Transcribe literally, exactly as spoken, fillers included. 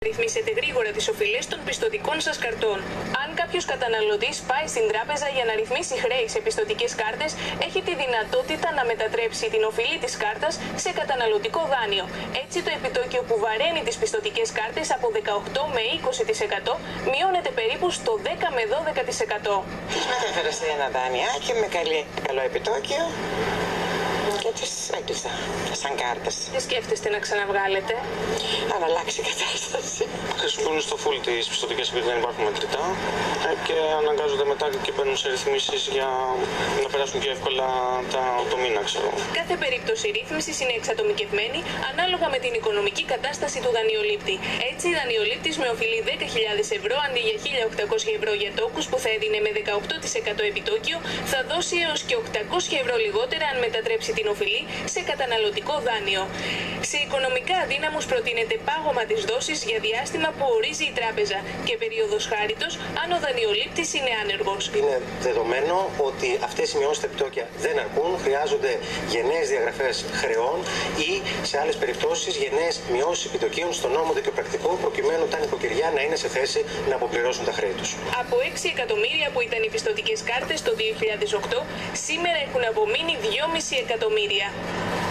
Ρυθμίσετε γρήγορα τις οφειλές των πιστωτικών σας καρτών. Αν κάποιος καταναλωτής πάει στην τράπεζα για να ρυθμίσει χρέη σε πιστωτικές κάρτες, έχει τη δυνατότητα να μετατρέψει την οφειλή της κάρτας σε καταναλωτικό δάνειο. Έτσι, το επιτόκιο που βαραίνει τις πιστωτικές κάρτες από δεκαοκτώ με είκοσι τοις εκατό μειώνεται περίπου στο δέκα με δώδεκα τοις εκατό. Τις μετέφερε σε ένα δανειάκι με καλή, καλό επιτόκιο και τις έκλεισα σαν κάρτες. Δεν σκέφτεστε να ξαναβγάλετε? Αν αλλάξει η κατάσταση. Χρησιμοποιούν στο full τις πιστωτικές επειδή δεν υπάρχουν μετρητά και αναγκάζονται μετά και παίρνουν σε ρυθμίσεις για να περάσουν πιο εύκολα τα, το μήνα, ξέρω. Κάθε περίπτωση ρύθμισης είναι εξατομικευμένη ανάλογα με την οικονομική κατάσταση του δανειολήπτη. Έτσι, δανειολήπτης με οφειλή δέκα χιλιάδες ευρώ αντί για χίλια οκτακόσια ευρώ για τόκους που θα έδινε με δεκαοκτώ τοις εκατό επιτόκιο, θα δώσει έως και οκτακόσια ευρώ λιγότερα αν μετατρέψει την οφειλή σε καταναλωτικό δάνειο. Σε οικονομικά αδύναμους προτείνεται πάγωμα της δόσης για διάστημα που ορίζει η τράπεζα και περίοδος χάριτος αν ο δανειολήπτης είναι άνεργος. Είναι δεδομένο ότι αυτές οι μειώσεις στα επιτόκια δεν αρκούν, χρειάζονται γενναίες διαγραφές χρεών ή σε άλλες περιπτώσεις γενναίες μειώσεις επιτοκίων στο νόμο δικαιοπρακτικό προκειμένου τα νοικοκυριά να είναι σε θέση να αποπληρώσουν τα χρέη τους. Από έξι εκατομμύρια που ήταν οι πιστωτικές κάρτες το δύο χιλιάδες οκτώ, σήμερα έχουν απομείνει δυόμισι εκατομμύρια.